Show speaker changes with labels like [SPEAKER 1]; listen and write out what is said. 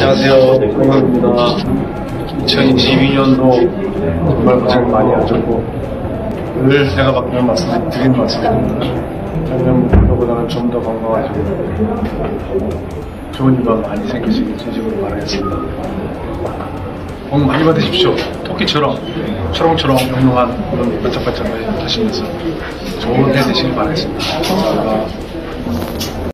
[SPEAKER 1] 안녕하세요. 건강입니다. 2022년도 정말 고생 많이 하셨고 늘 해가 바뀌는 말씀 드리는 말씀입니다. 작년보다는 좀 더 건강하시고 좋은 일만 많이 생기시길 진심으로 바라겠습니다. 복 많이 받으십시오. 토끼처럼 초롱초롱 영롱한 그런 반짝반짝 하시면서 좋은 해 되시길 바라겠습니다. 감사합니다.